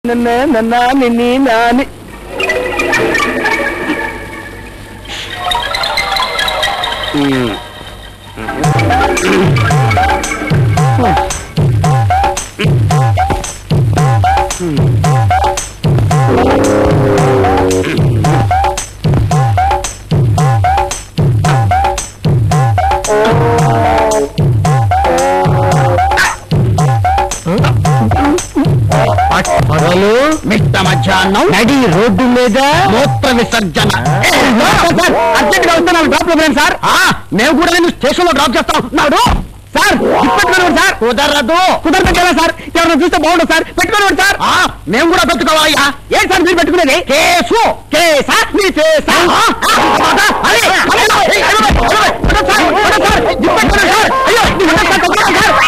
నాని మిట్ట మధ్యాహ్నం నడి రోడ్డు మీద మూత్ర విసర్జన. అర్జెంట్ గా వస్తున్నాను, డ్రాప్ లో సార్. మేము కూడా నేను స్టేషన్ లో డ్రాప్ చేస్తాం. నాడు సార్ పెట్టుకోనివ్వండి సార్. కుదరదు కదా సార్, ఎవరైనా చూస్తే బాగుండదు సార్. పెట్టుకోనివ్వండి సార్. మేము కూడా పెట్టుకోవాలయ్యా. ఏంటి సార్ మీరు పెట్టుకునేది? కేసు కేసా మీ కేసా? అయ్యో